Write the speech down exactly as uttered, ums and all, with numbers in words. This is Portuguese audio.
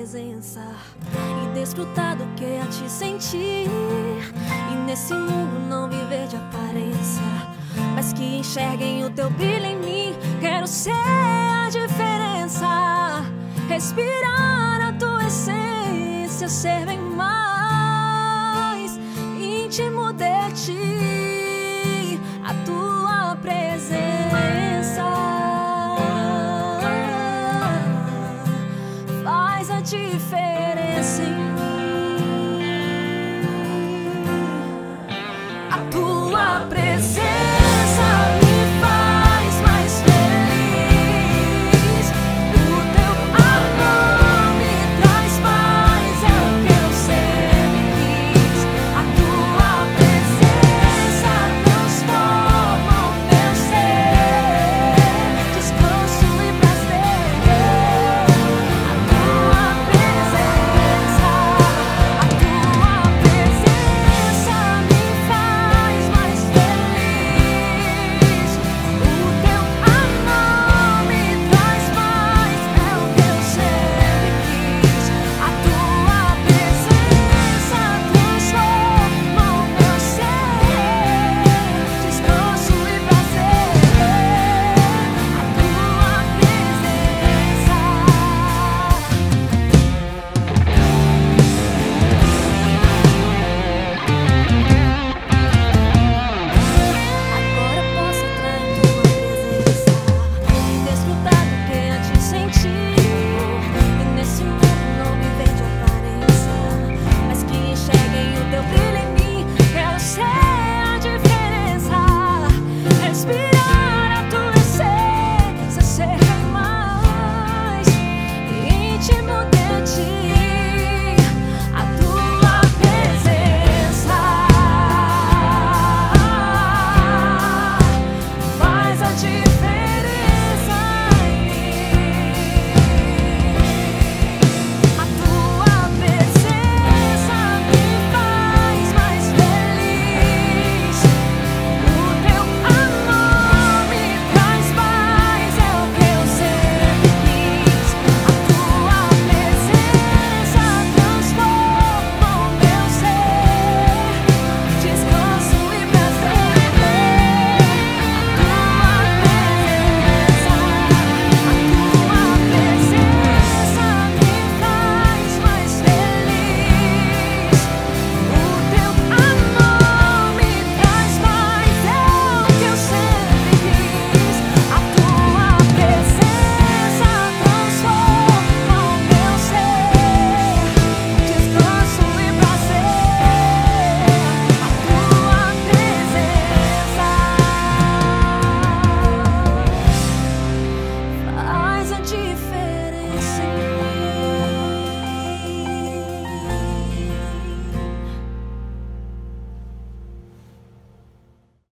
presença e desfrutar do que é te sentir. E nesse mundo não viver de aparência, mas que enxerguem o teu brilho em mim. Quero ser a diferença, respirar a tua essência, ser bem mais íntimo de ti, a tua presença faz a diferença em mim. A tua